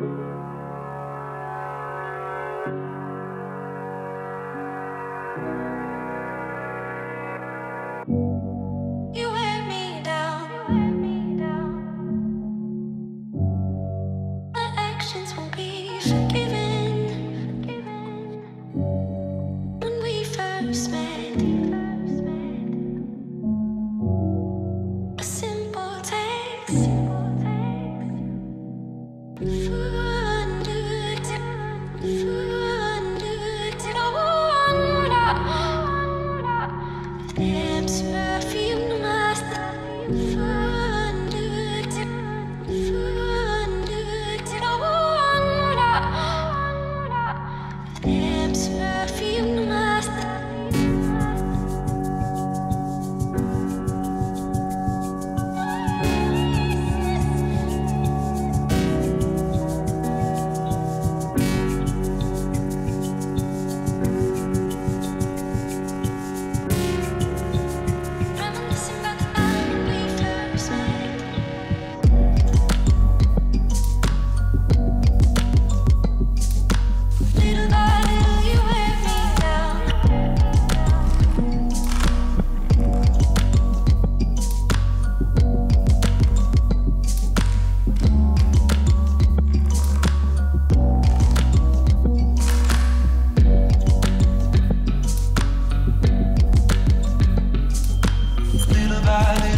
You wear me down. My actions won't be forgiven. When we first met, a simple text. Lamps perfume master. Lamps perfume master. Reminiscing about the night when we first met. Little by little, you wear me down. Little by little.